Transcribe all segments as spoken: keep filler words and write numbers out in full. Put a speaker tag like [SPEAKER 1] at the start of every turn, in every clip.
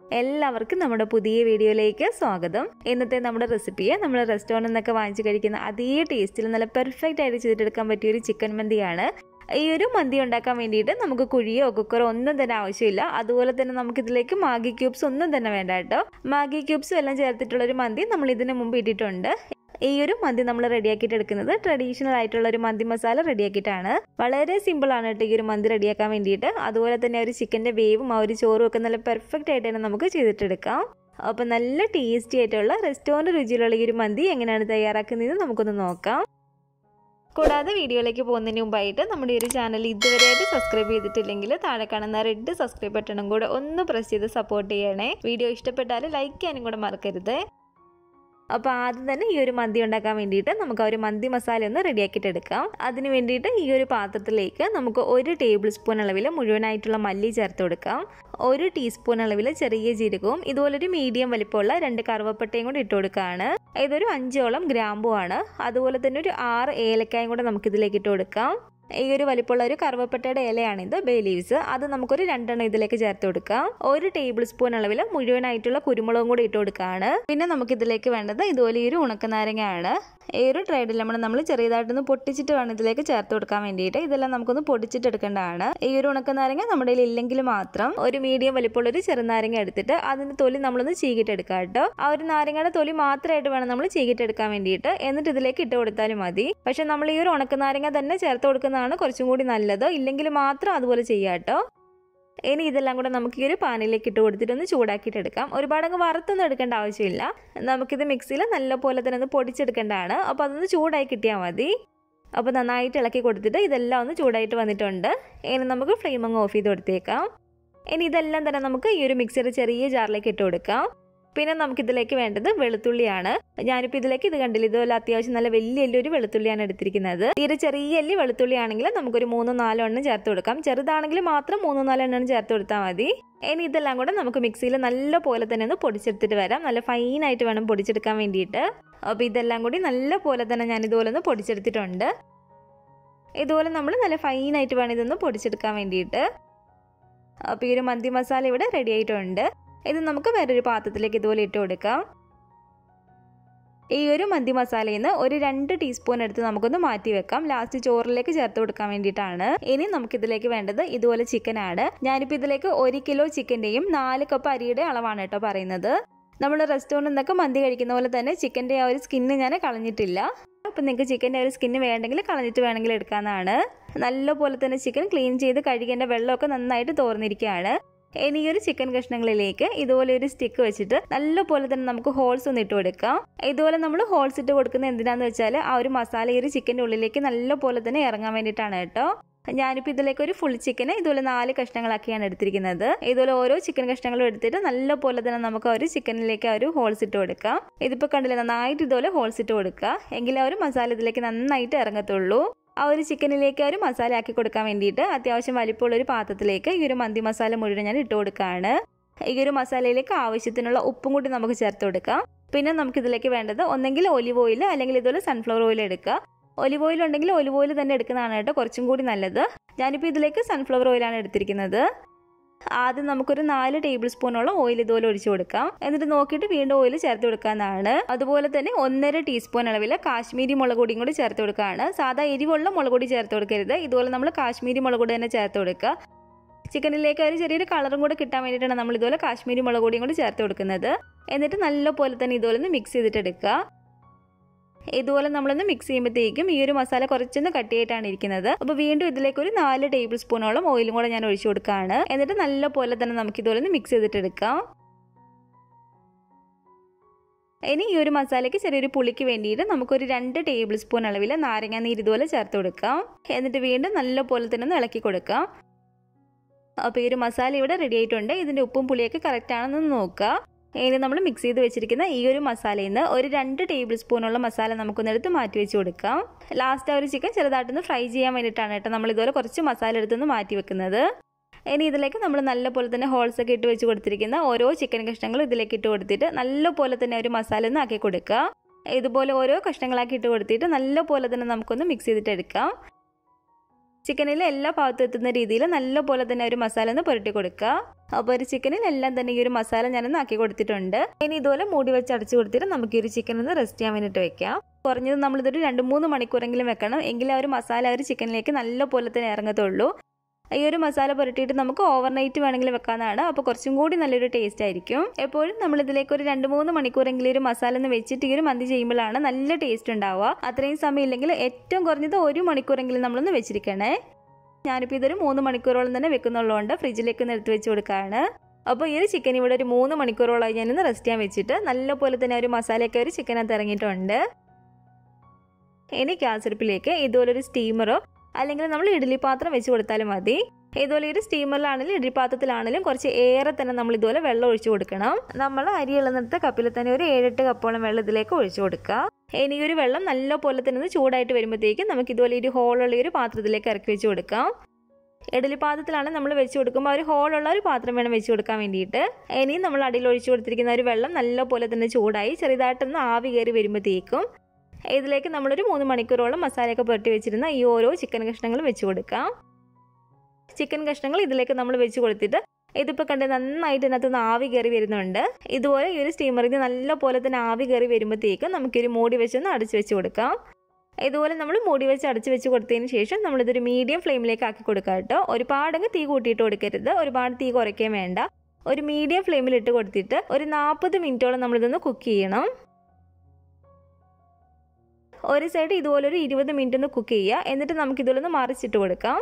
[SPEAKER 1] എല്ലാവർക്കും നമ്മുടെ പുതിയ വീഡിയോയിലേക്ക് സ്വാഗതം. ഇന്നത്തെ നമ്മുടെ റെസിപ്പിയെ നമ്മൾ റെസ്റ്റോറൻറ്റിൽ നിന്നൊക്കെ വാങ്ങിച്ച് കഴിക്കുന്ന അതേ ടേസ്റ്റിൽ നല്ല പെർഫെക്റ്റ് ആയിട്ട് ചെയ്തെടുക്കാൻ പറ്റിയ ഒരു ചിക്കൻ മന്തിയാണ്. ഈ ഒരു മന്തി ഉണ്ടാക്കാൻ വേണ്ടിയിട്ട് നമുക്ക് കുഴിയോ കുക്കറോ ഒന്നും തന്നെ ആവശ്യമില്ല. അതുപോലെ തന്നെ നമുക്ക് ഇതിലേക്ക് മാഗി ക്യൂബ്സ് ഒന്നും തന്നെ വേണ്ട കേട്ടോ. മാഗി ക്യൂബ്സും എല്ലാം ചേർത്തിട്ടുള്ള ഒരു മന്തി നമ്മൾ ഇതിന് മുമ്പ് ഇട്ടിട്ടുണ്ട്. ഈ ഒരു മന്തി നമ്മൾ റെഡിയാക്കിയിട്ട് എടുക്കുന്നത് ട്രഡീഷണൽ ആയിട്ടുള്ള ഒരു മന്തി മസാല റെഡിയാക്കിയിട്ടാണ്. വളരെ സിമ്പിൾ ആണ് കേട്ടോ ഈ ഒരു മന്തി റെഡിയാക്കാൻ വേണ്ടിയിട്ട്. അതുപോലെ തന്നെ ഒരു ചിക്കൻ്റെ വേവും ആ ഒരു ചോറും ഒക്കെ നല്ല പെർഫെക്റ്റ് ആയിട്ട് തന്നെ നമുക്ക് ചെയ്തിട്ടെടുക്കാം. അപ്പം നല്ല ടേസ്റ്റി ആയിട്ടുള്ള റെസ്റ്റോറൻറ്റ് രുചിയിലുള്ള ഈ ഒരു മന്തി എങ്ങനെയാണ് തയ്യാറാക്കുന്നത് നമുക്കൊന്ന് നോക്കാം. കൂടാതെ വീഡിയോയിലേക്ക് പോകുന്നതിന് മുമ്പായിട്ട് നമ്മുടെ ഈ ഒരു ചാനൽ ഇതുവരെയായിട്ട് സബ്സ്ക്രൈബ് ചെയ്തിട്ടില്ലെങ്കിൽ താഴെ കാണുന്ന റെഡ് സബ്സ്ക്രൈബ് ബട്ടണും കൂടെ ഒന്ന് പ്രസ് ചെയ്ത് സപ്പോർട്ട് ചെയ്യണേ. വീഡിയോ ഇഷ്ടപ്പെട്ടാൽ ലൈക്ക് ചെയ്യാനും കൂടെ മറക്കരുത്. അപ്പോൾ ആദ്യം തന്നെ ഈ ഒരു മന്തി ഉണ്ടാക്കാൻ വേണ്ടിയിട്ട് നമുക്ക് ആ ഒരു മന്തി മസാല ഒന്ന് റെഡിയാക്കിയിട്ട് എടുക്കാം. അതിന് വേണ്ടിയിട്ട് ഈ ഒരു പാത്രത്തിലേക്ക് നമുക്ക് ഒരു ടേബിൾ സ്പൂൺ അളവിൽ മുഴുവനായിട്ടുള്ള മല്ലി ചേർത്ത് കൊടുക്കാം. ഒരു ടീസ്പൂൺ അളവിൽ ചെറിയ ജീരകവും ഇതുപോലൊരു മീഡിയം വലിപ്പമുള്ള രണ്ട് കറുവപ്പട്ടയും കൂടി ഇട്ട് കൊടുക്കുകയാണ്. ഇതൊരു അഞ്ചോളം ഗ്രാമ്പുമാണ്. അതുപോലെ തന്നെ ഒരു ആറ് ഏലക്കായും കൂടെ നമുക്കിതിലേക്ക് ഇട്ട് കൊടുക്കാം. ഈ ഒരു വലിപ്പമുള്ള ഒരു കറുവപ്പട്ടയുടെ ഇലയാണിത്, ബേ ലീവ്സ്. അത് നമുക്കൊരു രണ്ടെണ്ണം ഇതിലേക്ക് ചേർത്ത് കൊടുക്കാം. ഒരു ടേബിൾ സ്പൂൺ അളവിൽ മുഴുവനായിട്ടുള്ള കുരുമുളകും കൂടി ഇട്ട് കൊടുക്കുകയാണ്. പിന്നെ നമുക്കിതിലേക്ക് വേണ്ടത് ഇതുപോലെ ഈ ഒരു ഉണക്കനാരങ്ങയാണ്. ഈ ഒരു ട്രൈഡിൽ നമ്മൾ നമ്മൾ ചെറിയതായിട്ടൊന്ന് പൊട്ടിച്ചിട്ട് വേണം ഇതിലേക്ക് ചേർത്ത് കൊടുക്കാൻ വേണ്ടിയിട്ട്. ഇതെല്ലാം നമുക്കൊന്ന് പൊടിച്ചിട്ട് എടുക്കേണ്ടതാണ്. ഈ ഒരു ഉണക്കനാരങ്ങ നമ്മുടെ കയ്യിൽ ഇല്ലെങ്കിൽ മാത്രം ഒരു മീഡിയം വലിപ്പമുള്ള ഒരു ചെറുനാരങ്ങ എടുത്തിട്ട് അതിന്റെ തൊലി നമ്മളൊന്ന് ചീകിട്ടെടുക്കാം കേട്ടോ. ആ ഒരു നാരങ്ങയുടെ തൊലി മാത്രമായിട്ട് വേണം നമ്മൾ ചീകിട്ടെടുക്കാൻ വേണ്ടിയിട്ട്. എന്നിട്ട് ഇതിലേക്ക് ഇട്ട് കൊടുത്താലും മതി. പക്ഷെ നമ്മൾ ഈ ഒരു ഉണക്കനാരങ്ങ തന്നെ ചേർത്ത് കൊടുക്കുന്നതാണ് കുറച്ചും കൂടി നല്ലത്. ഇല്ലെങ്കിൽ മാത്രം അതുപോലെ ചെയ്യാം കേട്ടോ. ഇനി ഇതെല്ലാം കൂടെ നമുക്ക് ഈ ഒരു പാനിലേക്ക് ഇട്ട് കൊടുത്തിട്ട് ഒന്ന് ചൂടാക്കിയിട്ട് എടുക്കാം. ഒരുപാട് അങ്ങ് വറുത്തൊന്നും എടുക്കേണ്ട ആവശ്യമില്ല. നമുക്കിത് മിക്സിയിൽ നല്ലപോലെ തന്നെ ഒന്ന് പൊടിച്ചെടുക്കേണ്ടതാണ്. അപ്പോൾ അതൊന്ന് ചൂടായി കിട്ടിയാൽ മതി. അപ്പോൾ നന്നായിട്ട് ഇളക്കി കൊടുത്തിട്ട് ഇതെല്ലാം ഒന്ന് ചൂടായിട്ട് വന്നിട്ടുണ്ട്. ഇനി നമുക്ക് ഫ്ലെയിം അങ്ങ് ഓഫ് ചെയ്ത് കൊടുത്തേക്കാം. ഇനി ഇതെല്ലാം തന്നെ നമുക്ക് ഈ ഒരു മിക്സിയുടെ ചെറിയ ജാറിലേക്ക് ഇട്ട് കൊടുക്കാം. പിന്നെ നമുക്കിതിലേക്ക് വേണ്ടത് വെളുത്തുള്ളിയാണ്. ഞാനിപ്പോൾ ഇതിലേക്ക് ഇത് കണ്ടില്ല, ഇതുപോലെ അത്യാവശ്യം നല്ല വലിയ വലിയൊരു വെളുത്തുള്ളിയാണ് എടുത്തിരിക്കുന്നത്. തീരെ ചെറിയ അല്ലി വെളുത്തുള്ളി ആണെങ്കിൽ നമുക്കൊരു മൂന്നോ നാലോ എണ്ണം ചേർത്ത് കൊടുക്കാം. ചെറുതാണെങ്കിൽ മാത്രം മൂന്നോ നാലോ എണ്ണം ചേർത്ത് കൊടുത്താൽ മതി. ഇനി ഇതെല്ലാം കൂടെ നമുക്ക് മിക്സിയിൽ നല്ല പോലെ തന്നെ ഒന്ന് പൊടിച്ചെടുത്തിട്ട് വരാം. നല്ല ഫൈനായിട്ട് വേണം പൊടിച്ചെടുക്കാൻ വേണ്ടിയിട്ട്. അപ്പോൾ ഇതെല്ലാം കൂടി നല്ല പോലെ തന്നെ ഞാൻ ഇതുപോലെ ഒന്ന് പൊടിച്ചെടുത്തിട്ടുണ്ട്. ഇതുപോലെ നമ്മൾ നല്ല ഫൈനായിട്ട് വേണം ഇതൊന്ന് പൊടിച്ചെടുക്കാൻ വേണ്ടിയിട്ട്. അപ്പോൾ ഈ ഒരു മന്തി മസാല ഇവിടെ റെഡി ആയിട്ടുണ്ട്. ഇത് നമുക്ക് വേറൊരു പാത്രത്തിലേക്ക് ഇതുപോലെ ഇട്ട് കൊടുക്കാം. ഈ ഒരു മന്തി മസാലയിൽ നിന്ന് ഒരു രണ്ട് ടീസ്പൂൺ എടുത്ത് നമുക്കൊന്ന് മാറ്റി വെക്കാം. ലാസ്റ്റ് ചോറിലേക്ക് ചേർത്ത് കൊടുക്കാൻ വേണ്ടിയിട്ടാണ്. ഇനി നമുക്കിതിലേക്ക് വേണ്ടത് ഇതുപോലെ ചിക്കൻ ആണ്. ഞാനിപ്പോൾ ഇതിലേക്ക് ഒരു കിലോ ചിക്കൻ്റെയും നാല് കപ്പ് അരിയുടെ അളവാണ് കേട്ടോ പറയുന്നത്. നമ്മൾ റെസ്റ്റോറൻറ്റിൽ നിന്നൊക്കെ മന്തി കഴിക്കുന്ന പോലെ തന്നെ ചിക്കൻ്റെ ആ ഒരു സ്കിന്ന് ഞാൻ കളഞ്ഞിട്ടില്ല. അപ്പം നിങ്ങൾക്ക് ചിക്കൻ്റെ ഒരു സ്കിന്ന് വേണമെങ്കിൽ കളഞ്ഞിട്ട് വേണമെങ്കിൽ എടുക്കാവുന്നതാണ്. നല്ല പോലെ തന്നെ ചിക്കൻ ക്ലീൻ ചെയ്ത് കഴുകേണ്ട വെള്ളമൊക്കെ നന്നായിട്ട് തോർന്നിരിക്കുകയാണ്. ഇനി ഈ ഒരു ചിക്കൻ കഷ്ണങ്ങളിലേക്ക് ഇതുപോലെ ഒരു സ്റ്റിക്ക് വെച്ചിട്ട് നല്ല പോലെ തന്നെ നമുക്ക് ഹോൾസ് ഒന്ന് ഇട്ട് കൊടുക്കാം. ഇതുപോലെ നമ്മൾ ഹോൾസ് ഇട്ട് കൊടുക്കുന്നത് എന്തിനാന്ന് വെച്ചാൽ ആ ഒരു മസാല ഈ ഒരു ചിക്കൻ്റെ ഉള്ളിലേക്ക് നല്ല പോലെ തന്നെ ഇറങ്ങാൻ വേണ്ടിയിട്ടാണ് കേട്ടോ. ഞാനിപ്പോൾ ഇതിലേക്ക് ഒരു ഫുൾ ചിക്കന് ഇതുപോലെ നാല് കഷ്ണങ്ങളാക്കിയാണ് എടുത്തിരിക്കുന്നത്. ഇതുപോലെ ഓരോ ചിക്കൻ കഷ്ണങ്ങളും എടുത്തിട്ട് നല്ല പോലെ തന്നെ നമുക്ക് ആ ഒരു ചിക്കനിലേക്ക് ആ ഒരു ഹോൾസ് ഇട്ട് കൊടുക്കാം. ഇതിപ്പോൾ കണ്ടില്ലേ, നന്നായിട്ട് ഇതുപോലെ ഹോൾസ് ഇട്ട് കൊടുക്കുക. എങ്കിലേ ആ ഒരു മസാല ഇതിലേക്ക് നന്നായിട്ട് ഇറങ്ങത്തുള്ളൂ. ആ ഒരു ചിക്കനിലേക്ക് ഒരു മസാല ആക്കി കൊടുക്കാൻ വേണ്ടിയിട്ട് അത്യാവശ്യം വലിപ്പമുള്ള ഒരു പാത്രത്തിലേക്ക് ഈ ഒരു മന്തി മസാല മുഴുവൻ ഞാൻ ഇട്ട് കൊടുക്കുകയാണ്. ഈ ഒരു മസാലയിലേക്ക് ആവശ്യത്തിനുള്ള ഉപ്പും കൂടി നമുക്ക് ചേർത്ത് കൊടുക്കാം. പിന്നെ നമുക്കിതിലേക്ക് വേണ്ടത് ഒന്നെങ്കിൽ ഒലിവ് ഓയിൽ അല്ലെങ്കിൽ ഇതുപോലെ സൺഫ്ലവർ ഓയിൽ എടുക്കുക. ഒലിവ് ഓയിൽ ഉണ്ടെങ്കിൽ ഒലിവ് ഓയിൽ തന്നെ എടുക്കുന്നതാണ് കേട്ടോ കുറച്ചും കൂടി നല്ലത്. ഞാനിപ്പോൾ ഇതിലേക്ക് സൺഫ്ലവർ ഓയിലാണ് എടുത്തിരിക്കുന്നത്. ആദ്യം നമുക്കൊരു നാല് ടേബിൾ സ്പൂണോളം ഓയിൽ ഇതുപോലെ ഒഴിച്ചു കൊടുക്കാം. എന്നിട്ട് നോക്കിയിട്ട് വീണ്ടും ഓയിൽ ചേർത്ത് കൊടുക്കാവുന്നതാണ്. അതുപോലെ തന്നെ ഒന്നര ടീസ്പൂൺ അളവിൽ കാശ്മീരി മുളക് പൊടിയും കൂടി ചേർത്ത് കൊടുക്കുകയാണ്. സാധാ എരിവുള്ള മുളക് പൊടി ചേർത്ത് കൊടുക്കരുത്. ഇതുപോലെ നമ്മൾ കാശ്മീരി മുളക് പൊടി തന്നെ ചേർത്ത് കൊടുക്കുക. ചിക്കനിലേക്ക് ഒരു ചെറിയൊരു കളറും കൂടെ കിട്ടാൻ വേണ്ടിയിട്ടാണ് നമ്മൾ ഇതുപോലെ കാശ്മീരി മുളക് പൊടിയും കൂടി ചേർത്ത് കൊടുക്കുന്നത്. എന്നിട്ട് നല്ല പോലെ തന്നെ ഇതുപോലെ ഒന്ന് മിക്സ് ചെയ്തിട്ടെടുക്കുക. ഇതുപോലെ നമ്മളൊന്ന് മിക്സ് ചെയ്യുമ്പോഴത്തേക്കും ഈ ഒരു മസാല കുറച്ചൊന്ന് കട്ടിയായിട്ടാണ് ഇരിക്കുന്നത്. അപ്പോൾ വീണ്ടും ഇതിലേക്ക് ഒരു നാല് ടേബിൾ സ്പൂണോളം ഓയിലും കൂടെ ഞാൻ ഒഴിച്ചു കൊടുക്കുകയാണ്. എന്നിട്ട് നല്ല പോലെ തന്നെ നമുക്ക് ഇതുപോലെ ഒന്ന് മിക്സ് ചെയ്തിട്ടെടുക്കാം. ഇനി ഈ ഒരു മസാലയ്ക്ക് ചെറിയൊരു പുളിക്ക് വേണ്ടിയിട്ട് നമുക്കൊരു രണ്ട് ടേബിൾ സ്പൂൺ അളവിൽ നാരങ്ങ നീര് ഇതുപോലെ ചേർത്ത് കൊടുക്കാം. എന്നിട്ട് വീണ്ടും നല്ല പോലെ തന്നെ ഒന്ന് ഇളക്കി കൊടുക്കാം. അപ്പോൾ ഈ ഒരു മസാല ഇവിടെ റെഡി ആയിട്ടുണ്ട്. ഇതിൻ്റെ ഉപ്പും പുളിയൊക്കെ കറക്റ്റ് ആണെന്ന് നോക്കുക. ഇനി നമ്മൾ മിക്സ് ചെയ്ത് വെച്ചിരിക്കുന്ന ഈ ഒരു മസാലയിൽ നിന്ന് ഒരു രണ്ട് ടേബിൾ സ്പൂണുള്ള മസാല നമുക്കൊന്ന് എടുത്ത് മാറ്റി വെച്ച് കൊടുക്കാം. ലാസ്റ്റ് ആ ഒരു ചിക്കൻ ചെറുതായിട്ടൊന്ന് ഫ്രൈ ചെയ്യാൻ വേണ്ടിയിട്ടാണ് കേട്ടോ നമ്മൾ ഇതുപോലെ കുറച്ച് മസാല എടുത്തൊന്ന് മാറ്റി വെക്കുന്നത്. ഇനി ഇതിലേക്ക് നമ്മൾ നല്ല പോലെ തന്നെ ഹോൾസ് ഒക്കെ ഇട്ട് വെച്ച് കൊടുത്തിരിക്കുന്ന ഓരോ ചിക്കൻ കഷ്ണങ്ങളും ഇതിലേക്ക് ഇട്ട് കൊടുത്തിട്ട് നല്ല പോലെ തന്നെ ഒരു മസാല ഒന്ന് ആക്കി കൊടുക്കുക. ഇതുപോലെ ഓരോ കഷ്ണങ്ങളാക്കി ഇട്ട് കൊടുത്തിട്ട് നല്ല പോലെ തന്നെ നമുക്കൊന്ന് മിക്സ് ചെയ്തിട്ട് എടുക്കാം. ചിക്കനിൽ എല്ലാ ഭാഗത്തും എത്തുന്ന രീതിയിൽ നല്ലപോലെ തന്നെ ഒരു മസാല ഒന്ന് പുരട്ടി കൊടുക്കുക. അപ്പോൾ ഒരു ചിക്കനിൽ എല്ലാം തന്നെ ഈ ഒരു മസാല ഞാനൊന്ന് ആക്കി കൊടുത്തിട്ടുണ്ട്. ഇനി ഇതുപോലെ മൂടി വെച്ച് അടച്ചു കൊടുത്തിട്ട് നമുക്ക് ഈ ഒരു ചിക്കൻ ഒന്ന് റെസ്റ്റ് ചെയ്യാൻ വേണ്ടിയിട്ട് വെക്കാം. കുറഞ്ഞത് നമ്മളിതൊരു രണ്ട് മൂന്ന് മണിക്കൂറെങ്കിലും വെക്കണം. എങ്കിൽ ആ ഒരു മസാല ഒരു ചിക്കനിലേക്ക് നല്ലപോലെ തന്നെ ഇറങ്ങത്തുള്ളൂ. ഈ ഒരു മസാല പുരട്ടിയിട്ട് നമുക്ക് ഓവർനൈറ്റ് വേണമെങ്കിൽ വെക്കാനാണ്. അപ്പോൾ കുറച്ചും കൂടി നല്ലൊരു ടേസ്റ്റ് ആയിരിക്കും. എപ്പോഴും നമ്മൾ ഇതിലേക്ക് ഒരു രണ്ട് മൂന്ന് മണിക്കൂറെങ്കിലും ഒരു മസാല ഒന്ന് വെച്ചിട്ട് ഈ ഒരു മന്തി ചെയ്യുമ്പോഴാണ് നല്ല ടേസ്റ്റ് ഉണ്ടാവുക. അത്രയും സമയം ഇല്ലെങ്കിൽ ഏറ്റവും കുറഞ്ഞത് ഒരു മണിക്കൂറെങ്കിലും നമ്മളൊന്ന് വെച്ചിരിക്കണേ. ഞാനിപ്പോൾ ഇതൊരു മൂന്ന് മണിക്കൂറോളം തന്നെ വെക്കുന്നുള്ളതുകൊണ്ട് ഫ്രിഡ്ജിലേക്ക് ഒന്ന് എടുത്ത് വെച്ച് കൊടുക്കുകയാണ്. അപ്പോൾ ഈ ഒരു ചിക്കൻ ഇവിടെ ഒരു മൂന്ന് മണിക്കൂറോളമായി ഞാനൊന്ന് റെസ്റ്റ് ചെയ്യാൻ വെച്ചിട്ട് നല്ലപോലെ തന്നെ ഒരു മസാലയൊക്കെ ഒരു ചിക്കനകത്ത് ഇറങ്ങിയിട്ടുണ്ട്. ഇനി ഗ്യാസ് അടുപ്പിലേക്ക് ഇതുപോലൊരു സ്റ്റീമറോ അല്ലെങ്കിൽ നമ്മൾ ഇഡ്ഡലി പാത്രം വെച്ച് കൊടുത്താലും മതി. ഇതുപോലെ ഒരു സ്റ്റീമറിലാണെങ്കിലും ഇഡ്ഡലി പാത്രത്തിലാണെങ്കിലും കുറച്ച് ഏറെ തന്നെ നമ്മൾ ഇതുപോലെ വെള്ളം ഒഴിച്ചു കൊടുക്കണം. നമ്മൾ അരി ഇളന്നിട്ട് കപ്പിൽ തന്നെ ഒരു ഏഴെട്ട് കപ്പോളം വെള്ളം ഇതിലേക്ക് ഒഴിച്ചു കൊടുക്കുക. ഇനി ഒരു വെള്ളം നല്ല പോലെ തന്നെ ചൂടായിട്ട് വരുമ്പോഴത്തേക്കും നമുക്ക് ഇതുപോലെ ഒരു ഹോളുള്ള ഒരു പാത്രത്തിലേക്ക് ഇറക്കി വെച്ച് കൊടുക്കാം. ഇഡ്ഡലി പാത്രത്തിലാണ് നമ്മൾ വെച്ച് കൊടുക്കുമ്പോൾ ഒരു ഹോളുള്ള ഒരു പാത്രം വേണം വെച്ച് കൊടുക്കാൻ വേണ്ടിയിട്ട്. ഇനി നമ്മൾ അടിയിൽ ഒഴിച്ചു കൊടുത്തിരിക്കുന്ന ഒരു വെള്ളം നല്ല പോലെ തന്നെ ചൂടായി ചെറുതായിട്ടൊന്ന് ആവി കയറി വരുമ്പോഴത്തേക്കും ഇതിലേക്ക് നമ്മളൊരു മൂന്ന് മണിക്കൂറോളം മസാലയൊക്കെ പുരട്ടി വെച്ചിരുന്ന ഈ ഓരോ ചിക്കൻ കഷ്ണങ്ങളും വെച്ച് കൊടുക്കാം. ചിക്കൻ കഷ്ണങ്ങൾ ഇതിലേക്ക് നമ്മൾ വെച്ച് കൊടുത്തിട്ട് ഇതിപ്പോൾ കണ്ട് നന്നായിട്ട് ഇതിനകത്ത് നിന്ന് ആവി കയറി വരുന്നുണ്ട്. ഇതുപോലെ ഈ ഒരു സ്റ്റീമറിൽ നല്ല പോലെ തന്നെ ആവി കയറി വരുമ്പോഴത്തേക്കും നമുക്കൊരു മൂടി വെച്ചൊന്ന് അടച്ചു വെച്ച് കൊടുക്കാം. ഇതുപോലെ നമ്മൾ മൂടി വെച്ച് അടച്ചു വെച്ച് കൊടുത്തതിന് ശേഷം നമ്മളിതൊരു മീഡിയം ഫ്ലെയിമിലേക്ക് ആക്കി കൊടുക്കാം കേട്ടോ. ഒരുപാടങ്ങ് തീ കൂട്ടിയിട്ട് കൊടുക്കരുത്, ഒരുപാട് തീ കുറയ്ക്കാൻ വേണ്ട. ഒരു മീഡിയം ഫ്ലെയിമിൽ ഇട്ട് കൊടുത്തിട്ട് ഒരു നാൽപ്പത് മിനിറ്റോളം നമ്മളിതൊന്ന് കുക്ക് ചെയ്യണം. ഒരു സൈഡ് ഇതുപോലെ ഒരു ഇരുപത് മിനിറ്റ് ഒന്ന് കുക്ക് ചെയ്യുക. എന്നിട്ട് നമുക്ക് ഇതിലൊന്ന് മറിച്ചിട്ട് കൊടുക്കാം.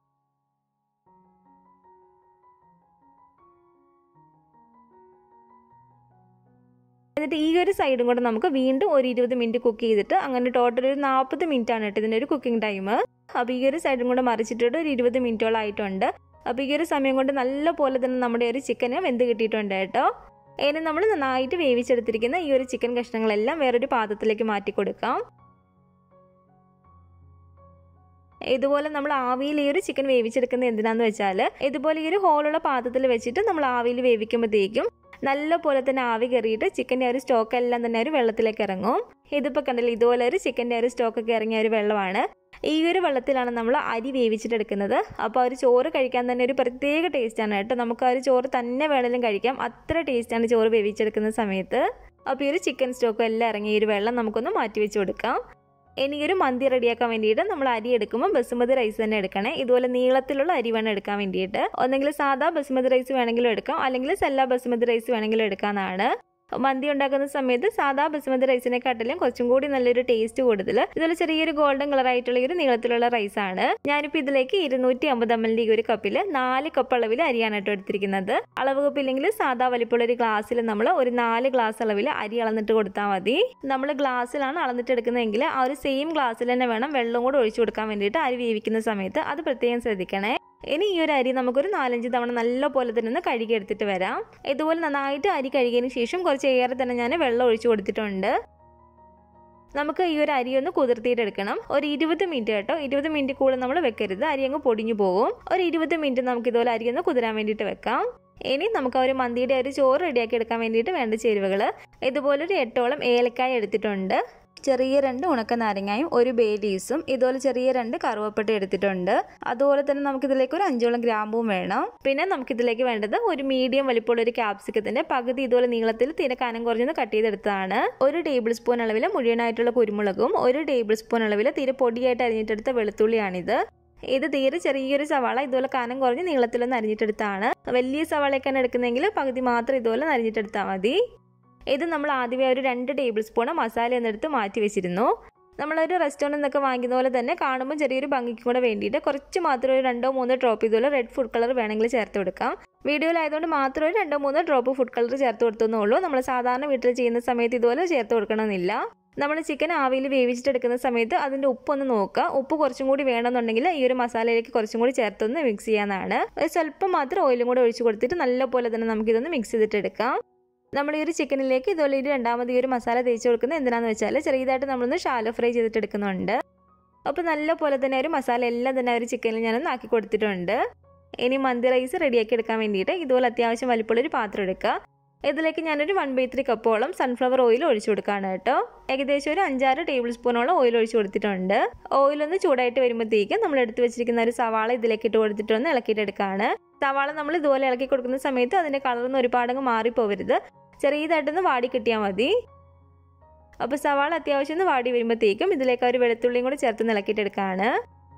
[SPEAKER 1] എന്നിട്ട് ഈ ഒരു സൈഡും കൂടെ നമുക്ക് വീണ്ടും ഒരു ഇരുപത് മിനിറ്റ് കുക്ക് ചെയ്തിട്ട് അങ്ങനെ ടോട്ടൽ ഒരു നാൽപ്പത് മിനിറ്റ് ആണ് കേട്ടോ ഇതിൻ്റെ ഒരു കുക്കിംഗ് ടൈം. അപ്പോൾ ഈ ഒരു സൈഡും കൂടെ മറിച്ചിട്ടിട്ട് ഒരു ഇരുപത് മിനിറ്റോളം ആയിട്ടുണ്ട്. അപ്പോൾ ഈ ഒരു സമയം കൊണ്ട് നല്ല പോലെ തന്നെ നമ്മുടെ ഒരു ചിക്കന് വെന്ത് കിട്ടിയിട്ടുണ്ട് കേട്ടോ. ഇനി നമ്മൾ നന്നായിട്ട് വേവിച്ചെടുത്തിരിക്കുന്ന ഈ ഒരു ചിക്കൻ കഷ്ണങ്ങളെല്ലാം വേറൊരു പാത്രത്തിലേക്ക് മാറ്റി കൊടുക്കാം. ഇതുപോലെ നമ്മൾ ആവിയിൽ ഈ ഒരു ചിക്കൻ വേവിച്ചെടുക്കുന്നത് എന്തിനാന്ന് വെച്ചാൽ ഇതുപോലെ ഈ ഒരു ഹോളുള്ള പാത്രത്തിൽ വെച്ചിട്ട് നമ്മൾ ആവിയിൽ വേവിക്കുമ്പോഴത്തേക്കും നല്ല പോലെ തന്നെ ആവി കയറിയിട്ട് ചിക്കൻ്റെ ഒരു സ്റ്റോക്ക് എല്ലാം തന്നെ ഒരു വെള്ളത്തിലേക്ക് ഇറങ്ങും. ഇതിപ്പോൾ കണ്ടില്ല, ഇതുപോലെ ഒരു ചിക്കൻ്റെ ഒരു സ്റ്റോക്കൊക്കെ ഇറങ്ങിയ ഒരു വെള്ളമാണ്. ഈ ഒരു വെള്ളത്തിലാണ് നമ്മൾ അരി വേവിച്ചിട്ടെടുക്കുന്നത്. അപ്പോൾ ആ ഒരു ചോറ് കഴിക്കാൻ തന്നെ ഒരു പ്രത്യേക ടേസ്റ്റാണ് കേട്ടോ. നമുക്ക് ആ ഒരു ചോറ് തന്നെ വേണമെങ്കിലും കഴിക്കാം, അത്ര ടേസ്റ്റാണ് ചോറ് വേവിച്ചെടുക്കുന്ന സമയത്ത്. അപ്പോൾ ഈ ഒരു ചിക്കൻ സ്റ്റോക്കും എല്ലാം ഇറങ്ങിയ ഒരു വെള്ളം നമുക്കൊന്ന് മാറ്റി വെച്ച് കൊടുക്കാം. ഇനി ഒരു മന്തി റെഡിയാക്കാൻ വേണ്ടിയിട്ട് നമ്മൾ അരി എടുക്കുമ്പോൾ ബസുമതി റൈസ് തന്നെ എടുക്കണേ. ഇതുപോലെ നീളത്തിലുള്ള അരി വേണം എടുക്കാൻ വേണ്ടിയിട്ട്. ഒന്നെങ്കിൽ സാധാ ബസുമതി റൈസ് വേണമെങ്കിലും എടുക്കാം, അല്ലെങ്കിൽ സെല്ല ബസുമതി റൈസ് വേണമെങ്കിലും എടുക്കാനാണ്. മന്തി ഉണ്ടാക്കുന്ന സമയത്ത് സാധാ ബസുമതി റൈസിനെക്കാട്ടിലും കുറച്ചും കൂടി നല്ലൊരു ടേസ്റ്റ് കൂടുതൽ ഇതുപോലെ ചെറിയൊരു ഗോൾഡൻ കളർ ആയിട്ടുള്ള ഒരു നീളത്തിലുള്ള റൈസാണ്. ഞാനിപ്പോൾ ഇതിലേക്ക് ഇരുന്നൂറ്റി അമ്പത് എം എൽ ഈ ഒരു കപ്പിൽ നാല് കപ്പ് അളവിൽ അരിയാണ് കേട്ടോ എടുത്തിരിക്കുന്നത്. അളവ് കപ്പില്ലെങ്കിൽ സാധാ വലിപ്പമുള്ള ഒരു ഗ്ലാസ്സിൽ നമ്മൾ ഒരു നാല് ഗ്ലാസ് അളവിൽ അരി അളന്നിട്ട് കൊടുത്താൽ മതി. നമ്മൾ ഗ്ലാസ്സിലാണ് അളന്നിട്ട് എടുക്കുന്നതെങ്കിൽ ആ ഒരു സെയിം ഗ്ലാസ്സിൽ തന്നെ വേണം വെള്ളം കൂടെ ഒഴിച്ചു കൊടുക്കാൻ വേണ്ടിയിട്ട് അരി വേവിക്കുന്ന സമയത്ത്. അത് പ്രത്യേകം ശ്രദ്ധിക്കണേ. ഇനി ഈ ഒരു അരി നമുക്കൊരു നാലഞ്ച് തവണ നല്ല പോലെ തന്നെ ഒന്ന് കഴുകി എടുത്തിട്ട് വരാം. ഇതുപോലെ നന്നായിട്ട് അരി കഴുകിയതിന് ശേഷം കുറച്ച് ഏറെ തന്നെ ഞാൻ വെള്ളം ഒഴിച്ചു കൊടുത്തിട്ടുണ്ട്. നമുക്ക് ഈ ഒരു അരി ഒന്ന് കുതിർത്തിയിട്ട് എടുക്കണം. ഒരു ഇരുപത് മിനിറ്റ് കേട്ടോ, ഇരുപത് മിനിറ്റ് കൂടുതൽ നമ്മൾ വെക്കരുത്, അരി അങ്ങ് പൊടിഞ്ഞു പോകും. ഒരു ഇരുപത് മിനിറ്റ് നമുക്ക് ഇതുപോലെ അരി ഒന്ന് കുതിരാൻ വേണ്ടിയിട്ട് വെക്കാം. ഇനി നമുക്ക് ഒരു മന്തിയുടെ ഒരു ചോറ് റെഡിയാക്കി എടുക്കാൻ വേണ്ടിയിട്ട് വേണ്ട ചേരുവകൾ ഇതുപോലൊരു എട്ടോളം ഏലക്കായ എടുത്തിട്ടുണ്ട്. ചെറിയ രണ്ട് ഉണക്ക നാരങ്ങയും ഒരു ബേ ലീവ്സും ഇതുപോലെ ചെറിയ രണ്ട് കറുവപ്പട്ട എടുത്തിട്ടുണ്ട്. അതുപോലെ തന്നെ നമുക്കിതിലേക്ക് ഒരു അഞ്ചോളം ഗ്രാമ്പും വേണം. പിന്നെ നമുക്കിതിലേക്ക് വേണ്ടത് ഒരു മീഡിയം വലിപ്പമുള്ള ഒരു ക്യാപ്സിക്കത്തിന്റെ പകുതി ഇതുപോലെ നീളത്തിൽ തീരെ കനം കുറഞ്ഞൊന്ന് കട്ട് ചെയ്തെടുത്തതാണ്. ഒരു ടേബിൾ സ്പൂൺ അളവിൽ മുഴുവനായിട്ടുള്ള കുരുമുളകും ഒരു ടേബിൾ സ്പൂൺ അളവിൽ തീരെ പൊടിയായിട്ട് അരിഞ്ഞിട്ടെടുത്ത വെളുത്തുള്ളിയാണിത്. ഇത് തീരെ ചെറിയൊരു സവാള ഇതുപോലെ കനം കുറഞ്ഞ് നീളത്തിലൊന്ന് അരിഞ്ഞിട്ടെടുത്താണ്. വലിയ സവാളയൊക്കെയാണ് എടുക്കുന്നതെങ്കിൽ പകുതി മാത്രം ഇതുപോലെ അരിഞ്ഞിട്ടെടുത്താൽ മതി. ഇത് നമ്മൾ ആദ്യമേ ഒരു രണ്ട് ടേബിൾ സ്പൂൺ മസാല എന്നെടുത്ത് മാറ്റി വെച്ചിരുന്നു. നമ്മളൊരു റെസ്റ്റോറൻറ്റിൽ നിന്നൊക്കെ വാങ്ങിക്കുന്ന പോലെ തന്നെ കാണുമ്പോൾ ചെറിയൊരു ഭംഗിക്കും കൂടെ വേണ്ടിയിട്ട് കുറച്ച് മാത്രം ഒരു രണ്ടോ മൂന്നോ ഡ്രോപ്പ് ഇതുപോലെ റെഡ് ഫുഡ് കളർ വേണമെങ്കിൽ ചേർത്ത് കൊടുക്കാം. വീഡിയോയിലായതുകൊണ്ട് മാത്രം ഒരു രണ്ടോ മൂന്നോ ഡ്രോപ്പ് ഫുഡ് കളർ ചേർത്ത് കൊടുത്തേ ഉള്ളൂ. നമ്മൾ സാധാരണ വീട്ടിൽ ചെയ്യുന്ന സമയത്ത് ഇതുപോലെ ചേർത്ത് കൊടുക്കണമെന്നില്ല. നമ്മൾ ചിക്കൻ ആവിയിൽ വേവിച്ചിട്ടെടുക്കുന്ന സമയത്ത് അതിൻ്റെ ഉപ്പൊന്ന് നോക്കുക. ഉപ്പ് കുറച്ചും കൂടി വേണമെന്നുണ്ടെങ്കിൽ ഈ ഒരു മസാലയിലേക്ക് കുറച്ചും കൂടി ചേർത്തൊന്ന് മിക്സ് ചെയ്യാനാണ്. ഒരു സ്വല്പം മാത്രം ഓയിലും കൂടെ ഒഴിച്ച് കൊടുത്തിട്ട് നല്ലപോലെ തന്നെ നമുക്കിതൊന്ന് മിക്സ് ചെയ്തിട്ട് എടുക്കാം. നമ്മൾ ഈ ഒരു ചിക്കനിലേക്ക് ഇതുപോലെ ഒരു രണ്ടാമത് ഈ ഒരു മസാല തേച്ച് കൊടുക്കുന്നത് എന്തിനാണെന്ന് വെച്ചാൽ ചെറിയതായിട്ട് നമ്മളൊന്ന് ഷാലോ ഫ്രൈ ചെയ്തിട്ട് എടുക്കുന്നുണ്ട്. അപ്പോൾ നല്ല പോലെ തന്നെ ഒരു മസാല എല്ലാം തന്നെ ഒരു ചിക്കനിൽ ഞാനൊന്ന് ആക്കി കൊടുത്തിട്ടുണ്ട്. ഇനി മന്തി റൈസ് റെഡിയാക്കി എടുക്കാൻ വേണ്ടിയിട്ട് ഇതുപോലെ അത്യാവശ്യം വലിപ്പമുള്ളൊരു പാത്രം എടുക്കുക. ഇതിലേക്ക് ഞാനൊരു വൺ ബൈ ത്രീ കപ്പോളം സൺഫ്ലവർ ഓയിൽ ഒഴിച്ചു കൊടുക്കുകയാണ് കേട്ടോ. ഏകദേശം ഒരു അഞ്ചാറ് ടേബിൾ സ്പൂണോളം ഓയിൽ ഒഴിച്ചു കൊടുത്തിട്ടുണ്ട്. ഓയിലൊന്ന് ചൂടായിട്ട് വരുമ്പോഴത്തേക്കും നമ്മൾ എടുത്ത് വെച്ചിരിക്കുന്ന ഒരു സവാള ഇതിലേക്ക് ഇട്ട് കൊടുത്തിട്ടൊന്ന് ഇളക്കിയിട്ടെടുക്കുകയാണ്. സവാള നമ്മൾ ഇതുപോലെ ഇളക്കി കൊടുക്കുന്ന സമയത്ത് അതിൻ്റെ കളറൊന്നും ഒരുപാടങ്ങ് മാറിപ്പോവരുത്, ചെറിയതായിട്ടൊന്ന് വാടി കിട്ടിയാൽ മതി. അപ്പോൾ സവാള അത്യാവശ്യം ഒന്ന് വാടി വരുമ്പോഴത്തേക്കും ഇതിലേക്ക് ഒരു വെളുത്തുള്ളിയും കൂടി ചേർത്ത് ഇളക്കിയിട്ടെടുക്കുകയാണ്.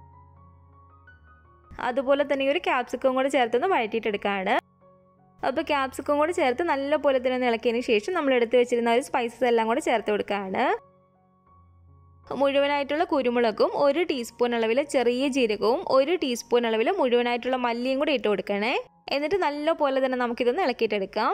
[SPEAKER 1] അതുപോലെ തന്നെ ഒരു ക്യാപ്സിക്കം കൂടി ചേർത്തൊന്ന് വഴറ്റിയിട്ടെടുക്കുകയാണ്. അപ്പോൾ ക്യാപ്സിക്കം കൂടി ചേർത്ത് നല്ലപോലെ തന്നെ ഇളക്കിയതിന് ശേഷം നമ്മൾ എടുത്ത് വെച്ചിരുന്ന ഒരു സ്പൈസസ് എല്ലാം കൂടി ചേർത്ത് കൊടുക്കുകയാണ്. മുഴുവനായിട്ടുള്ള കുരുമുളകും ഒരു ടീസ്പൂൺ അളവിൽ ചെറിയ ജീരകവും ഒരു ടീസ്പൂൺ അളവിൽ മുഴുവനായിട്ടുള്ള മല്ലിയും കൂടി ഇട്ട് കൊടുക്കണേ. എന്നിട്ട് നല്ലപോലെ തന്നെ നമുക്കിതൊന്ന് ഇളക്കിയിട്ടെടുക്കാം.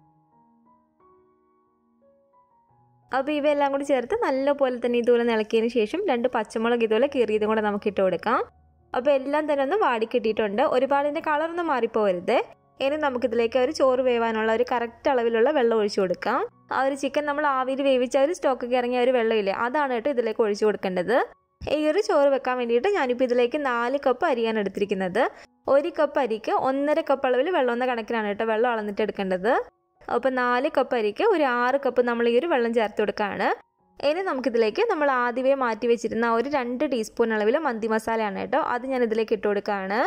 [SPEAKER 1] അപ്പോൾ ഇവയെല്ലാം കൂടി ചേർത്ത് നല്ലപോലെ തന്നെ ഇതുപോലെ ഇളക്കിയതിന് ശേഷം രണ്ട് പച്ചമുളക് ഇതുപോലെ കീറിയതും കൂടെ നമുക്ക് ഇട്ട് കൊടുക്കാം. അപ്പോൾ എല്ലാം തന്നെ ഒന്ന് വാടി കിട്ടിയിട്ടുണ്ട്. ഒരുപാട് ഇതിൻ്റെ കളറൊന്നും മാറിപ്പോവരുത്. ഇനി നമുക്കിതിലേക്ക് ഒരു ചോറ് വേവാനുള്ള ഒരു കറക്റ്റ് അളവിലുള്ള വെള്ളം ഒഴിച്ചു കൊടുക്കാം. ആ ഒരു ചിക്കൻ നമ്മൾ ആവിയിൽ വേവിച്ച ഒരു സ്റ്റോക്കൊക്കെ ഇറങ്ങിയ ഒരു വെള്ളമില്ലേ, അതാണ് കേട്ടോ ഇതിലേക്ക് ഒഴിച്ചു കൊടുക്കേണ്ടത്. ഈ ഒരു ചോറ് വെക്കാൻ വേണ്ടിയിട്ട് ഞാനിപ്പോൾ ഇതിലേക്ക് നാല് കപ്പ് അരിയാണ് എടുത്തിരിക്കുന്നത്. ഒരു കപ്പ് അരിക്ക് ഒന്നര കപ്പ് അളവിൽ വെള്ളം എന്ന കണക്കിനാണ് കേട്ടോ വെള്ളം അളന്നിട്ട് എടുക്കേണ്ടത്. അപ്പോൾ നാല് കപ്പ് അരിക്ക് ഒരു ആറ് കപ്പ് നമ്മൾ ഈ ഒരു വെള്ളം ചേർത്ത് കൊടുക്കുകയാണ്. ഇനി നമുക്കിതിലേക്ക് നമ്മൾ ആദ്യമേ മാറ്റി വെച്ചിരുന്ന ഒരു രണ്ട് ടീസ്പൂൺ അളവിൽ മന്തി മസാലയാണ് കേട്ടോ, അത് ഞാൻ ഇതിലേക്ക് ഇട്ട് കൊടുക്കുകയാണ്.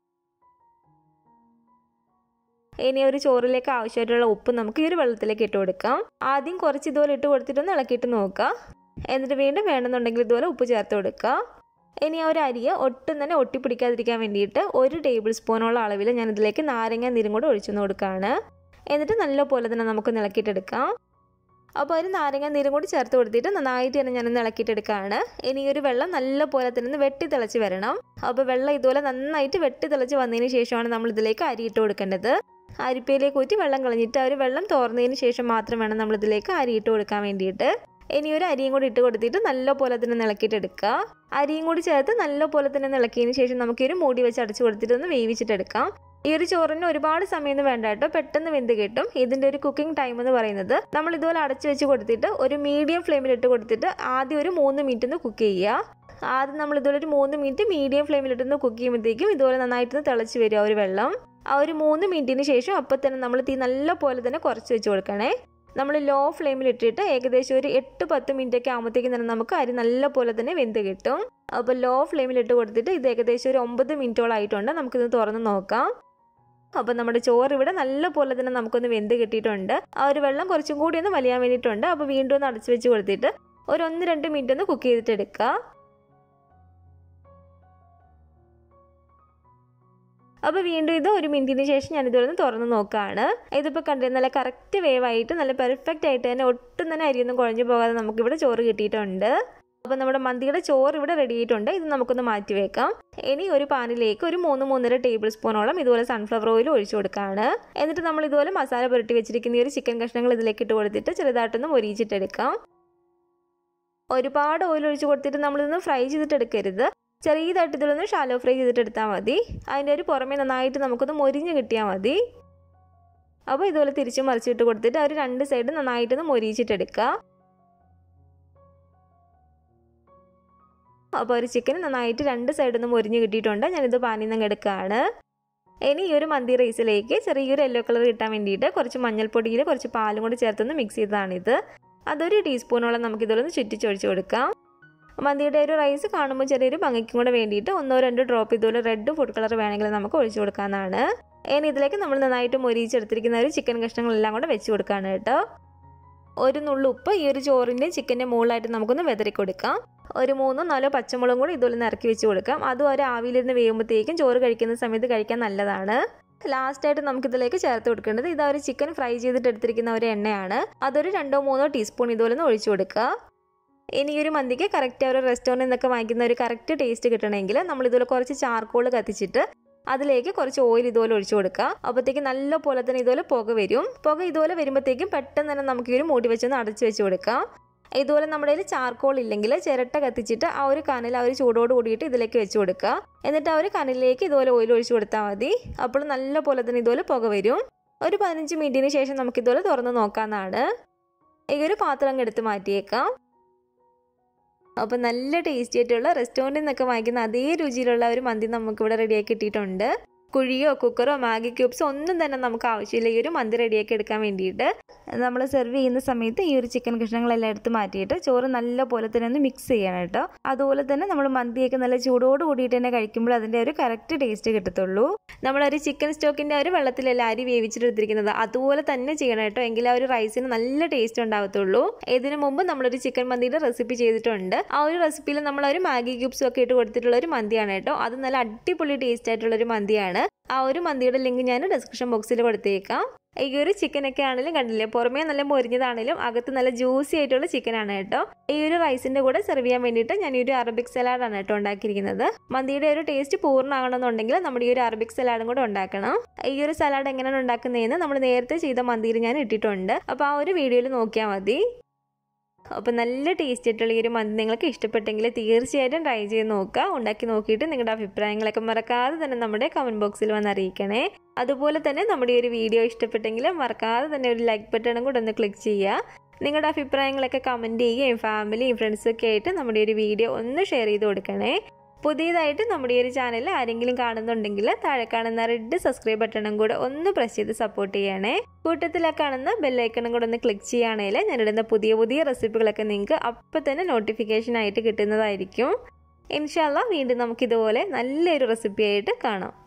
[SPEAKER 1] ഇനി ഒരു ചോറിലേക്ക് ആവശ്യമായിട്ടുള്ള ഉപ്പ് നമുക്ക് ഈ ഒരു വെള്ളത്തിലേക്ക് ഇട്ട് കൊടുക്കാം. ആദ്യം കുറച്ച് ഇതുപോലെ ഇട്ട് കൊടുത്തിട്ടൊന്ന് ഇളക്കിയിട്ട് നോക്കുക. എന്നിട്ട് വീണ്ടും വേണമെന്നുണ്ടെങ്കിൽ ഇതുപോലെ ഉപ്പ് ചേർത്ത് കൊടുക്കുക. ഇനി ആ ഒരു അരിയെ ഒട്ടും തന്നെ ഒട്ടിപ്പിടിക്കാതിരിക്കാൻ വേണ്ടിയിട്ട് ഒരു ടേബിൾ സ്പൂണോളം അളവിൽ ഞാൻ ഇതിലേക്ക് നാരങ്ങ നീരും കൂടെ ഒഴിച്ചു കൊടുക്കുകയാണ്. എന്നിട്ട് നല്ലപോലെ തന്നെ നമുക്ക് ഇളക്കിയിട്ടെടുക്കാം. അപ്പോൾ ഒരു നാരങ്ങ നീരും കൂടി ചേർത്ത് കൊടുത്തിട്ട് നന്നായിട്ട് തന്നെ ഞാനൊന്ന് ഇളക്കിയിട്ടെടുക്കുകയാണ്. ഇനി ഒരു വെള്ളം നല്ലപോലെ തന്നെ വെട്ടി തിളച്ച് വരണം. അപ്പോൾ വെള്ളം ഇതുപോലെ നന്നായിട്ട് വെട്ടി തിളച്ച് വന്നതിന് ശേഷമാണ് നമ്മൾ ഇതിലേക്ക് അരി ഇട്ട് കൊടുക്കേണ്ടത്. അരിപ്പയിലേക്ക് ഊറ്റി വെള്ളം കളഞ്ഞിട്ട് ആ ഒരു വെള്ളം തോർന്നതിന് ശേഷം മാത്രം വേണം നമ്മൾ ഇതിലേക്ക് അരി ഇട്ട് കൊടുക്കാൻ വേണ്ടിയിട്ട്. ഇനി ഒരു അരിയും കൂടി ഇട്ട് കൊടുത്തിട്ട് നല്ലപോലെ തന്നെ ഇളക്കിയിട്ടെടുക്കുക. അരിയും കൂടി ചേർത്ത് നല്ലപോലെ തന്നെ ഇളക്കിയതിന് ശേഷം നമുക്ക് ഒരു മൂടി വെച്ച് അടച്ചു കൊടുത്തിട്ട് ഒന്ന് വേവിച്ചിട്ടെടുക്കാം. ഈ ഒരു ചോറിന് ഒരുപാട് സമയമൊന്നും വേണ്ട കേട്ടോ, പെട്ടെന്ന് വെന്ത് കിട്ടും. ഇതിൻ്റെ ഒരു കുക്കിംഗ് ടൈം എന്ന് പറയുന്നത് നമ്മൾ ഇതുപോലെ അടച്ചു വെച്ച് കൊടുത്തിട്ട് ഒരു മീഡിയം ഫ്ലെയിമിൽ ഇട്ട് കൊടുത്തിട്ട് ആദ്യം ഒരു മൂന്ന് മിനിറ്റ് ഒന്ന് കുക്ക് ചെയ്യുക. ആദ്യം നമ്മൾ ഇതുപോലെ ഒരു മൂന്ന് മിനിറ്റ് മീഡിയം ഫ്ലെയിമിലിട്ടൊന്ന് കുക്ക് ചെയ്യുമ്പോഴത്തേക്കും ഇതുപോലെ നന്നായിട്ടൊന്ന് തിളച്ച് വരിക ഒരു വെള്ളം. ആ ഒരു മൂന്ന് മിനിറ്റിന് ശേഷം അപ്പം തന്നെ നമ്മൾ തീ നല്ല പോലെ തന്നെ കുറച്ച് വെച്ച് കൊടുക്കണേ. നമ്മൾ ലോ ഫ്ലെയിമിൽ ഇട്ടിട്ട് ഏകദേശം ഒരു എട്ട് പത്ത് മിനിറ്റ് ഒക്കെ ആകുമ്പോഴത്തേക്കും തന്നെ നമുക്ക് അരി നല്ല പോലെ തന്നെ വെന്ത് കിട്ടും. അപ്പോൾ ലോ ഫ്ലെയിമിൽ ഇട്ട് കൊടുത്തിട്ട് ഇത് ഏകദേശം ഒരു ഒമ്പത് മിനിറ്റോളം ആയിട്ടുണ്ട്. നമുക്കിത് തുറന്ന് നോക്കാം. അപ്പോൾ നമ്മുടെ ചോറ് ഇവിടെ നല്ല പോലെ തന്നെ നമുക്കൊന്ന് വെന്ത് കിട്ടിയിട്ടുണ്ട്. ആ ഒരു വെള്ളം കുറച്ചും കൂടി ഒന്ന് വലിയാൻ വേണ്ടിയിട്ടുണ്ട്. അപ്പോൾ വീണ്ടും ഒന്ന് അടച്ചു വെച്ച് കൊടുത്തിട്ട് ഒരു ഒന്ന് രണ്ട് മിനിറ്റ് ഒന്ന് കുക്ക് ചെയ്തിട്ട് എടുക്കുക. അപ്പോൾ വീണ്ടും ഇത് ഒരു മിനിറ്റിന് ശേഷം ഞാൻ ഇതൊന്ന് തുറന്ന് നോക്കുകയാണ്. ഇതിപ്പോൾ കണ്ടിരുന്ന നല്ല കറക്റ്റ് വേവായിട്ട് നല്ല പെർഫെക്റ്റ് ആയിട്ട് തന്നെ ഒട്ടും തന്നെ അരിയൊന്നും കുഴഞ്ഞു പോകാതെ നമുക്കിവിടെ ചോറ് കിട്ടിയിട്ടുണ്ട്. അപ്പോൾ നമ്മുടെ മന്തിയുടെ ചോറ് ഇവിടെ റെഡി ആയിട്ടുണ്ട്. ഇത് നമുക്കൊന്ന് മാറ്റി വെക്കാം. ഇനി ഒരു പാനിലേക്ക് ഒരു മൂന്ന് മൂന്നര ടേബിൾ സ്പൂണോളം ഇതുപോലെ സൺഫ്ലവർ ഓയിൽ ഒഴിച്ചു കൊടുക്കുകയാണ്. എന്നിട്ട് നമ്മൾ ഇതുപോലെ മസാല പുരട്ടി വെച്ചിരിക്കുന്ന ഈ ഒരു ചിക്കൻ കഷ്ണങ്ങൾ ഇതിലേക്ക് ഇട്ട് കൊടുത്തിട്ട് ചെറുതായിട്ടൊന്ന് മൊരിയിച്ചിട്ടെടുക്കാം. ഒരുപാട് ഓയിൽ ഒഴിച്ച് കൊടുത്തിട്ട് നമ്മളിതൊന്ന് ഫ്രൈ ചെയ്തിട്ടെടുക്കരുത്. ചെറിയതായിട്ട് ഇതിലൊന്ന് ഷാലോ ഫ്രൈ ചെയ്തിട്ടെടുത്താൽ മതി. അതിൻ്റെ ഒരു പുറമേ നന്നായിട്ട് നമുക്കൊന്ന് മൊരിഞ്ഞ് കിട്ടിയാൽ മതി. അപ്പോൾ ഇതുപോലെ തിരിച്ചും മറിച്ചിട്ട് കൊടുത്തിട്ട് ഒരു രണ്ട് സൈഡ് നന്നായിട്ടൊന്ന് മൊരിയിച്ചിട്ടെടുക്കുക. അപ്പോൾ ഒരു ചിക്കൻ നന്നായിട്ട് രണ്ട് സൈഡൊന്ന് മൊരിഞ്ഞ് കിട്ടിയിട്ടുണ്ട്. ഞാനിത് പാനിൽ നിന്ന് എടുക്കുകയാണ്. ഇനി ഈ ഒരു മന്തി റൈസിലേക്ക് ചെറിയൊരു യെല്ലോ കളർ കിട്ടാൻ വേണ്ടിയിട്ട് കുറച്ച് മഞ്ഞൾപ്പൊടിയിൽ കുറച്ച് പാലും കൂടി ചേർത്തൊന്ന് മിക്സ് ചെയ്തതാണിത്. അതൊരു ടീസ്പൂണോളം നമുക്കിതൊന്ന് ചുറ്റിച്ചൊഴിച്ച് കൊടുക്കാം. മന്തിയുടെ ഒരു റൈസ് കാണുമ്പോൾ ചെറിയൊരു ഭംഗിക്കും കൂടെ വേണ്ടിയിട്ട് ഒന്നോ രണ്ടോ ഡ്രോപ്പ് ഇതുപോലെ റെഡ് ഫുഡ് കളർ വേണമെങ്കിൽ നമുക്ക് ഒഴിച്ചു കൊടുക്കാവുന്നതാണ്. ഇനി ഇതിലേക്ക് നമ്മൾ നന്നായിട്ട് മൊരിയിച്ചെടുത്തിരിക്കുന്ന ഒരു ചിക്കൻ കഷ്ണങ്ങളെല്ലാം കൂടെ വെച്ച് കൊടുക്കുകയാണ് കേട്ടോ. ഒരു നുള്ളു ഉപ്പ് ഈ ഒരു ചോറിൻ്റെ ചിക്കൻ്റെ മുകളിലായിട്ട് നമുക്കൊന്ന് വെതറി കൊടുക്കാം. ഒരു മൂന്നോ നാലോ പച്ചമുളകും കൂടി ഇതുപോലെ ഇറക്കി വെച്ച് കൊടുക്കാം. അതും ഒരു ആവിയിലിരുന്ന് വേകുമ്പോഴത്തേക്കും ചോറ് കഴിക്കുന്ന സമയത്ത് കഴിക്കാൻ നല്ലതാണ്. ലാസ്റ്റായിട്ട് നമുക്കിതിലേക്ക് ചേർത്ത് കൊടുക്കേണ്ടത് ഇതാ ഒരു ചിക്കൻ ഫ്രൈ ചെയ്തിട്ട് എടുത്തിരിക്കുന്ന ഒരു എണ്ണയാണ്. അതൊരു രണ്ടോ മൂന്നോ ടീസ്പൂൺ ഇതുപോലെ ഒന്ന് ഒഴിച്ചു കൊടുക്കുക. ഇനി ഒരു മന്തിക്ക് കറക്റ്റ് ഒരു റെസ്റ്റോറൻറ്റിൽ നിന്നൊക്കെ വാങ്ങിക്കുന്ന ഒരു കറക്റ്റ് ടേസ്റ്റ് കിട്ടണമെങ്കിൽ നമ്മൾ ഇതുപോലെ കുറച്ച് ചാർക്കോൾ കത്തിച്ചിട്ട് അതിലേക്ക് കുറച്ച് ഓയിൽ ഇതുപോലെ ഒഴിച്ചു കൊടുക്കുക. അപ്പോഴത്തേക്ക് നല്ല പോലെ തന്നെ ഇതുപോലെ പുക വരും. പുക ഇതുപോലെ വരുമ്പോഴത്തേക്കും പെട്ടെന്ന് തന്നെ നമുക്ക് ഈ ഒരു മൂടി വെച്ചൊന്ന് അടച്ചു വെച്ച് കൊടുക്കാം. ഇതുപോലെ നമ്മുടെ കയ്യിൽ ചാർക്കോൾ ഇല്ലെങ്കിൽ ചിരട്ട കത്തിച്ചിട്ട് ആ ഒരു കനൽ ആ ഒരു ചൂടോട് കൂടിയിട്ട് ഇതിലേക്ക് വെച്ച് കൊടുക്കുക. എന്നിട്ട് ആ ഒരു കനലിലേക്ക് ഇതുപോലെ ഓയിൽ ഒഴിച്ചു കൊടുത്താൽ മതി. അപ്പോൾ നല്ല പോലെ തന്നെ ഇതുപോലെ പുക വരും. ഒരു പതിനഞ്ച് മിനിറ്റിന് ശേഷം നമുക്ക് ഇതുപോലെ തുറന്ന് നോക്കാവുന്നതാണ്. ഈ ഒരു പാത്രം അങ്ങ് എടുത്ത് മാറ്റിയേക്കാം. അപ്പോൾ നല്ല ടേസ്റ്റി ആയിട്ടുള്ള റെസ്റ്റോറൻറ്റിൽ നിന്നൊക്കെ വാങ്ങിക്കുന്ന അതേ രുചിയിലുള്ള ഒരു മന്തി നമുക്കിവിടെ റെഡിയാക്കി കിട്ടിയിട്ടുണ്ട്. കുഴിയോ കുക്കറോ മാഗി ക്യൂബ്സോ ഒന്നും തന്നെ നമുക്ക് ആവശ്യമില്ല ഈ ഒരു മന്തി റെഡിയാക്കി എടുക്കാൻ വേണ്ടിയിട്ട്. നമ്മൾ സെർവ് ചെയ്യുന്ന സമയത്ത് ഈ ഒരു ചിക്കൻ കഷ്ണങ്ങളെല്ലാം എടുത്ത് മാറ്റിയിട്ട് ചോറ് നല്ല പോലെ തന്നെ ഒന്ന് മിക്സ് ചെയ്യണം കേട്ടോ. അതുപോലെ തന്നെ നമ്മൾ മന്തിയൊക്കെ നല്ല ചൂടോട് കൂടിയിട്ട് തന്നെ കഴിക്കുമ്പോൾ അതിൻ്റെ ഒരു കറക്റ്റ് ടേസ്റ്റ് കിട്ടത്തുള്ളൂ. നമ്മളൊരു ചിക്കൻ സ്റ്റോക്കിൻ്റെ ഒരു വെള്ളത്തിലല്ല അരി വേവിച്ചിട്ടെടുത്തിരിക്കുന്നത്, അതുപോലെ തന്നെ ചെയ്യണം കേട്ടോ, എങ്കിൽ ആ ഒരു റൈസിന് നല്ല ടേസ്റ്റ് ഉണ്ടാവത്തുള്ളൂ. ഇതിനു മുമ്പ് നമ്മളൊരു ചിക്കൻ മന്തിയുടെ റെസിപ്പി ചെയ്തിട്ടുണ്ട്. ആ ഒരു റെസിപ്പിയിൽ നമ്മൾ ഒരു മാഗി ക്യൂബ്സും ഒക്കെ ഇട്ട് കൊടുത്തിട്ടുള്ള ഒരു മന്തിയാണ് കേട്ടോ. അത് നല്ല അടിപൊളി ടേസ്റ്റ് ആയിട്ടുള്ള ഒരു മന്തിയാണ്. ആ ഒരു മന്തിയുടെ ലിങ്ക് ഞാൻ ഡിസ്ക്രിപ്ഷൻ ബോക്സിൽ കൊടുത്തേക്കാം. ഈ ഒരു ചിക്കനൊക്കെ ആണെങ്കിലും കണ്ടില്ലേ, പുറമേ നല്ല മൊരിഞ്ഞതാണെങ്കിലും അകത്ത് നല്ല ജ്യൂസി ആയിട്ടുള്ള ചിക്കനാണ് കേട്ടോ. ഈ ഒരു റൈസിന്റെ കൂടെ സെർവ് ചെയ്യാൻ വേണ്ടിയിട്ട് ഞാൻ ഈ ഒരു അറബിക് സലാഡാണ് കേട്ടോ ഉണ്ടാക്കിയിരിക്കുന്നത്. മന്തിയുടെ ഒരു ടേസ്റ്റ് പൂർണ്ണമാകണമെന്നുണ്ടെങ്കിൽ നമ്മുടെ ഈ ഒരു അറബിക് സലാഡും കൂടെ ഉണ്ടാക്കണം. ഈ ഒരു സലാഡ് എങ്ങനെയാണ് ഉണ്ടാക്കുന്നതെന്ന് നമ്മൾ നേരത്തെ ചെയ്ത മന്തിയിൽ ഞാൻ ഇട്ടിട്ടുണ്ട്. അപ്പോൾ ആ ഒരു വീഡിയോയിൽ നോക്കിയാൽ മതി. അപ്പോൾ നല്ല ടേസ്റ്റ് ആയിട്ടുള്ള ഈ ഒരു മന്തി നിങ്ങൾക്ക് ഇഷ്ടപ്പെട്ടെങ്കിൽ തീർച്ചയായിട്ടും ട്രൈ ചെയ്ത് നോക്കുക. ഉണ്ടാക്കി നോക്കിയിട്ട് നിങ്ങളുടെ അഭിപ്രായങ്ങളൊക്കെ മറക്കാതെ തന്നെ നമ്മുടെ കമൻറ്റ് ബോക്സിൽ വന്ന് അറിയിക്കണേ. അതുപോലെ തന്നെ നമ്മുടെ ഈ ഒരു വീഡിയോ ഇഷ്ടപ്പെട്ടെങ്കിൽ മറക്കാതെ തന്നെ ഒരു ലൈക്ക് ബട്ടണും കൂടെ ഒന്ന് ക്ലിക്ക് ചെയ്യുക. നിങ്ങളുടെ അഭിപ്രായങ്ങളൊക്കെ കമൻറ്റ് ചെയ്യുകയും ഫാമിലിയും ഫ്രണ്ട്സൊക്കെ ആയിട്ട് നമ്മുടെ ഒരു വീഡിയോ ഒന്ന് ഷെയർ ചെയ്ത് കൊടുക്കണേ. പുതിയതായിട്ട് നമ്മുടെ ഈ ഒരു ചാനൽ ആരെങ്കിലും കാണുന്നുണ്ടെങ്കിൽ താഴെ കാണുന്ന റെഡ് സബ്സ്ക്രൈബ് ബട്ടണും കൂടെ ഒന്ന് പ്രസ് ചെയ്ത് സപ്പോർട്ട് ചെയ്യണേ. കൂട്ടത്തിലൊക്കെ കാണുന്ന ബെല്ലൈക്കണും കൂടെ ഒന്ന് ക്ലിക്ക് ചെയ്യുകയാണെങ്കിൽ ഞാനിടുന്ന പുതിയ പുതിയ റെസിപ്പികളൊക്കെ നിങ്ങൾക്ക് അപ്പം തന്നെ നോട്ടിഫിക്കേഷൻ ആയിട്ട് കിട്ടുന്നതായിരിക്കും. ഇൻഷാ അല്ലാഹ് വീണ്ടും നമുക്കിതുപോലെ നല്ലൊരു റെസിപ്പി ആയിട്ട് കാണാം.